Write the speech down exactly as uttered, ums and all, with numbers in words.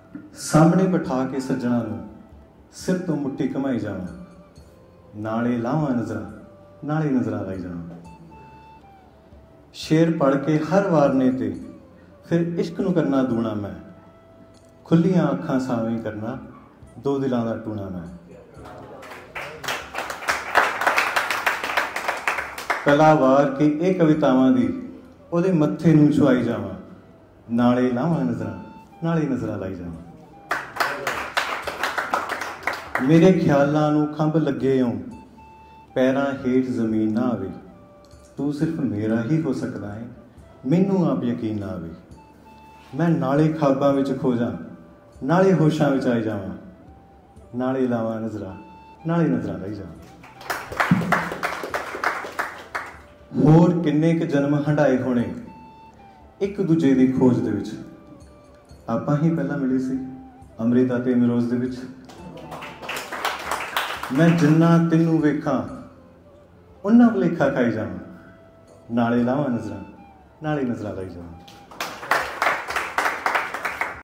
ਸਾਹਮਣੇ ਬਿਠਾ ਕੇ ਸੱਜਣਾ ਨੂੰ ਸਿਰ ਤੋਂ ਮੁੱਠੀ ਘਮਾਈ ਜਾਵਾਂ, ਨਾਲੇ ਲਾਵਾਂ ਨਜ਼ਰਾਂ ਨਾਲੇ ਨਜ਼ਰਾਂ ਲਾਈ ਜਾਵਾਂ। ਸ਼ੇਰ ਪੜ੍ਹ ਕੇ ਹਰ ਵਾਰਨੇ ਤੇ ਫਿਰ ਇਸ਼ਕ ਨੂੰ ਕਰਨਾ ਦੂਣਾ ਮੈਂ, ਖੁੱਲੀਆਂ ਅੱਖਾਂ ਸਾਵੇਂ ਕਰਨਾ ਦੋ ਦਿਲਾਂ ਦਾ ਟੂਣਾ ਮੈਂ। ਕਲਾ ਵਾਰ ਕੇ ਇਹ ਕਵਿਤਾਵਾਂ ਦੀ ਉਹਦੇ ਮੱਥੇ ਨੂੰ ਛੁਆਈ ਜਾਵਾਂ, ਨਾਲੇ ਲਾਵਾਂ ਨਜ਼ਰਾਂ ਨਾਲੇ ਨਜ਼ਰਾਂ ਲਾਈ ਜਾਵਾਂ। ਮੇਰੇ ਖਿਆਲਾਂ ਨੂੰ ਖੰਭ ਲੱਗੇ ਓ ਪੈਰਾਂ ਹੇਠ ਜ਼ਮੀਨ ਨਾ ਆਵੇ, ਤੂੰ ਸਿਰਫ ਮੇਰਾ ਹੀ ਹੋ ਸਕਦਾ ਹੈ, ਮੈਨੂੰ ਆਪ ਯਕੀਨ ਨਾ ਆਵੇ। ਮੈਂ ਨਾਲੇ ਖਾਬਾਂ ਵਿੱਚ ਖੋ ਜਾ, ਨਾਲੇ ਹੋਸ਼ਾਂ ਵਿੱਚ ਆਈ ਜਾਵਾਂ, ਨਾਲੇ ਲਾਵਾਂ ਨਜ਼ਰਾਂ ਨਾਲੇ ਨਜ਼ਰਾਂ ਲਾਈ ਜਾਵਾਂ। ਹੋਰ ਕਿੰਨੇ ਕੁ ਜਨਮ ਹੰਢਾਏ ਹੋਣੇ ਇੱਕ ਦੂਜੇ ਦੀ ਖੋਜ ਦੇ ਵਿੱਚ, ਆਪਾਂ ਹੀ ਪਹਿਲਾਂ ਮਿਲੇ ਸੀ ਅੰਮ੍ਰਿਤਾ ਤੇ ਅਮਰੋਜ਼ ਦੇ ਵਿੱਚ। ਮੈਂ ਜਿੰਨਾ ਤੈਨੂੰ ਵੇਖਾਂ ਉਹਨਾਂ ਭੁਲੇਖਾ ਖਾਈ ਜਾਵਾਂ, ਨਾਲੇ ਲਾਵਾਂ ਨਜ਼ਰਾਂ ਨਾਲੇ ਨਜ਼ਰਾਂ ਲਾਈ ਜਾਵਾਂ।